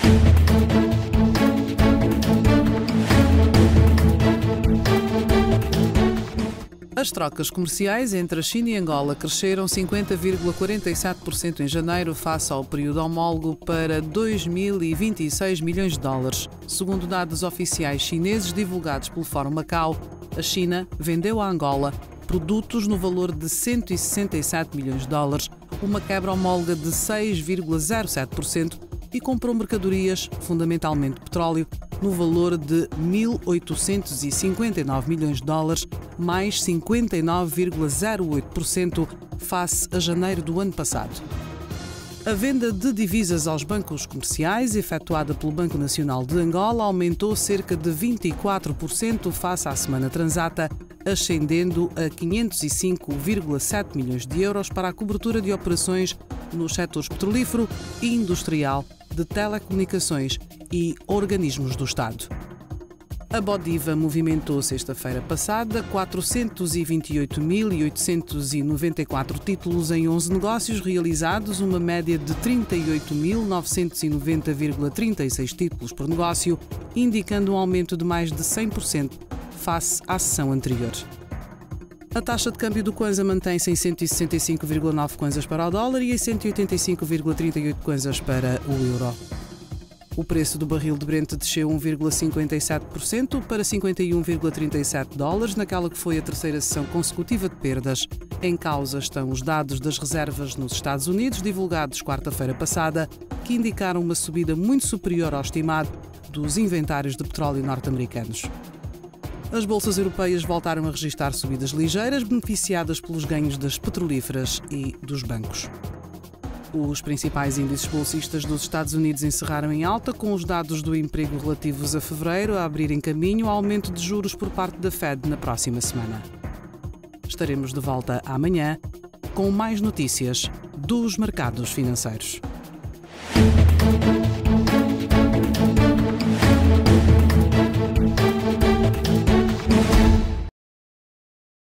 As trocas comerciais entre a China e Angola cresceram 50,47% em janeiro face ao período homólogo para 2.026 milhões de dólares. Segundo dados oficiais chineses divulgados pelo Fórum Macau, a China vendeu a Angola produtos no valor de 167 milhões de dólares, uma quebra homóloga de 6,07%, e comprou mercadorias, fundamentalmente petróleo, no valor de 1.859 milhões de dólares, mais 59,08% face a janeiro do ano passado. A venda de divisas aos bancos comerciais, efetuada pelo Banco Nacional de Angola, aumentou cerca de 24% face à semana transata, ascendendo a 505,7 milhões de euros para a cobertura de operações nos setores petrolífero e industrial, de telecomunicações e organismos do Estado. A Bodiva movimentou sexta-feira passada 428.894 títulos em 11 negócios realizados, uma média de 38.990,36 títulos por negócio, indicando um aumento de mais de 100% face à sessão anterior. A taxa de câmbio do Kwanza mantém-se em 165,9 kwanzas para o dólar e em 185,38 kwanzas para o euro. O preço do barril de Brent desceu 1,57% para 51,37 dólares, naquela que foi a terceira sessão consecutiva de perdas. Em causa estão os dados das reservas nos Estados Unidos, divulgados quarta-feira passada, que indicaram uma subida muito superior ao estimado dos inventários de petróleo norte-americanos. As bolsas europeias voltaram a registrar subidas ligeiras, beneficiadas pelos ganhos das petrolíferas e dos bancos. Os principais índices bolsistas dos Estados Unidos encerraram em alta, com os dados do emprego relativos a fevereiro a abrirem caminho ao aumento de juros por parte da Fed na próxima semana. Estaremos de volta amanhã com mais notícias dos mercados financeiros.